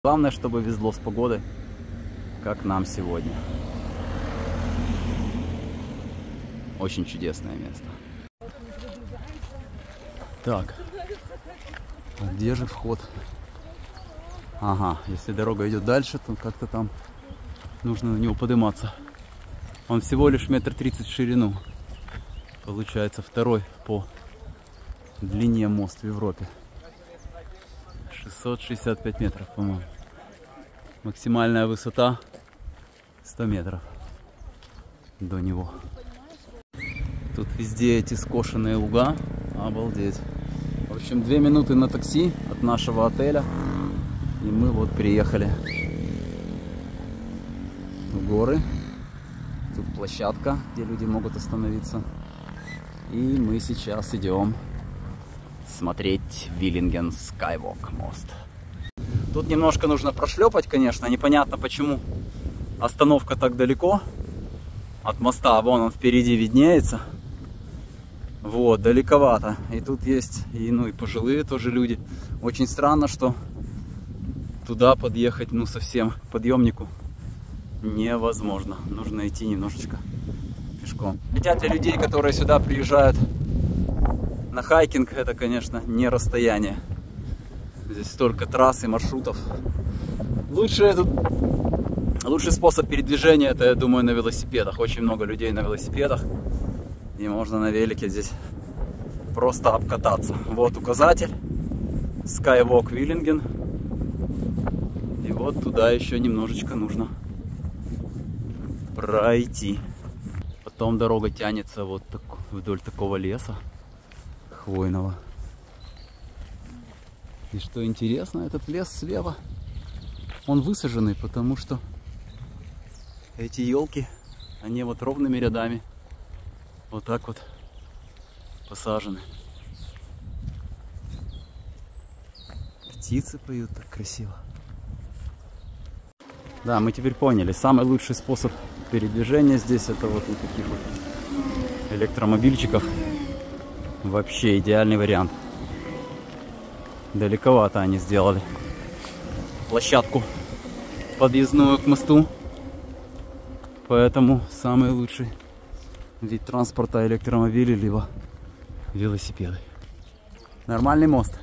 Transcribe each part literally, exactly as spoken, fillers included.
Главное, чтобы везло с погодой, как нам сегодня. Очень чудесное место. Так, а где же вход? Ага, если дорога идет дальше, то как-то там нужно на него подниматься. Он всего лишь метр тридцать в ширину. Получается второй по длине мост в Европе. шестьсот шестьдесят пять метров, по-моему. Максимальная высота сто метров до него. Тут везде эти скошенные луга. Обалдеть. В общем, две минуты на такси от нашего отеля. И мы вот приехали в горы. Тут площадка, где люди могут остановиться. И мы сейчас идем смотреть Виллинген Skywalk мост. Тут немножко нужно прошлепать, конечно. Непонятно, почему остановка так далеко от моста. Вон он впереди виднеется. Вот, далековато. И тут есть и, ну, и пожилые тоже люди. Очень странно, что туда подъехать, ну, совсем к подъемнику невозможно. Нужно идти немножечко пешком. Хотя для людей, которые сюда приезжают на хайкинг, это, конечно, не расстояние. Здесь столько трасс и маршрутов. Лучший, лучший способ передвижения, это, я думаю, на велосипедах. Очень много людей на велосипедах. И можно на велике здесь просто обкататься. Вот указатель. Skywalk Villingen. И вот туда еще немножечко нужно пройти. Потом дорога тянется вот так, вдоль такого леса хвойного. И что интересно, этот лес слева, он высаженный, потому что эти елки, они вот ровными рядами вот так вот посажены. Птицы поют так красиво. Да, мы теперь поняли, самый лучший способ передвижения здесь это вот на таких вот электромобильчиках. Вообще идеальный вариант. Далековато они сделали площадку подъездную к мосту. Поэтому самый лучший вид транспорта — электромобили либо велосипеды. Нормальный мост.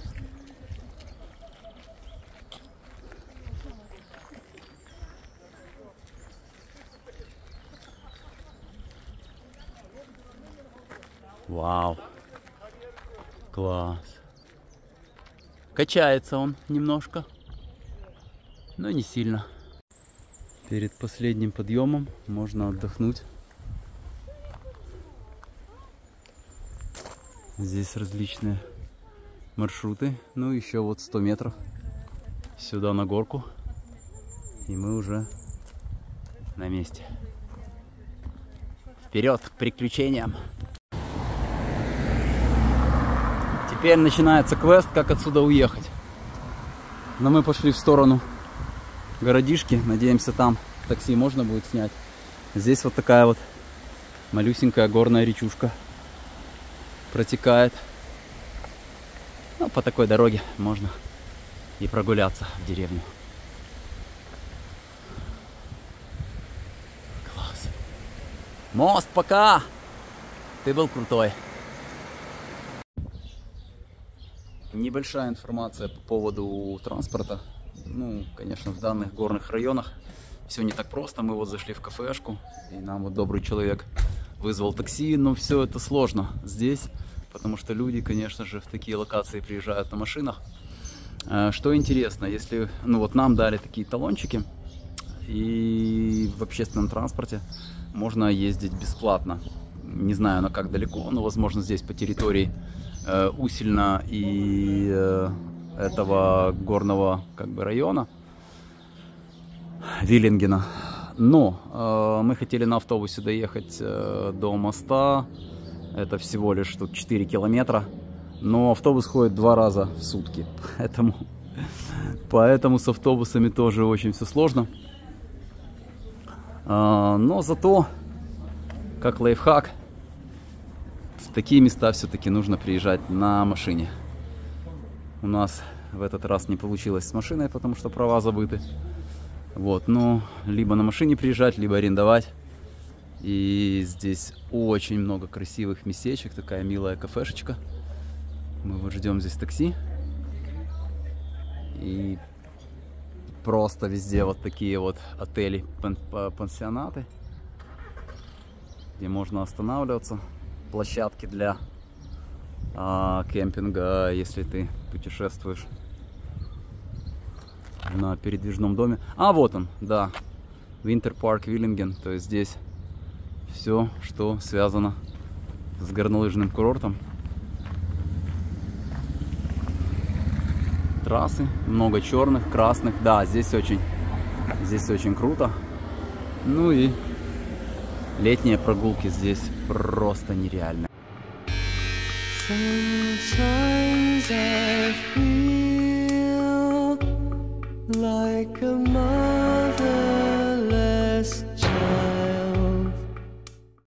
Вау. Класс. Качается он немножко, но не сильно. Перед последним подъемом можно отдохнуть. Здесь различные маршруты. Ну, еще вот сто метров сюда на горку. И мы уже на месте. Вперед к приключениям! Теперь начинается квест, как отсюда уехать. Но мы пошли в сторону городишки. Надеемся, там такси можно будет снять. Здесь вот такая вот малюсенькая горная речушка протекает. Ну, по такой дороге можно и прогуляться в деревню. Класс. Мост, пока! Ты был крутой. Небольшая информация по поводу транспорта. Ну, конечно, в данных горных районах все не так просто. Мы вот зашли в кафешку, и нам вот добрый человек вызвал такси, но все это сложно здесь, потому что люди, конечно же, в такие локации приезжают на машинах. Что интересно, если, ну вот нам дали такие талончики, и в общественном транспорте можно ездить бесплатно. Не знаю, на как далеко, но, возможно, здесь по территории э, Усельна и э, этого горного как бы района Виллингена. Но э, мы хотели на автобусе доехать э, до моста. Это всего лишь тут четыре километра. Но автобус ходит два раза в сутки. Поэтому, поэтому с автобусами тоже очень все сложно. Э, но зато, как лайфхак, в такие места все-таки нужно приезжать на машине. У нас в этот раз не получилось с машиной, потому что права забыты. Вот, но либо на машине приезжать, либо арендовать. И здесь очень много красивых местечек, такая милая кафешечка. Мы вот ждем здесь такси. И просто везде вот такие вот отели, пансионаты, где можно останавливаться. Площадки для а, кемпинга, если ты путешествуешь на передвижном доме. А вот он, да, Winter Park Villingen. То есть здесь все, что связано с горнолыжным курортом. Трассы, много черных, красных. Да, здесь очень, здесь очень круто. Ну и летние прогулки здесь просто нереальные. Sometimes I feel like a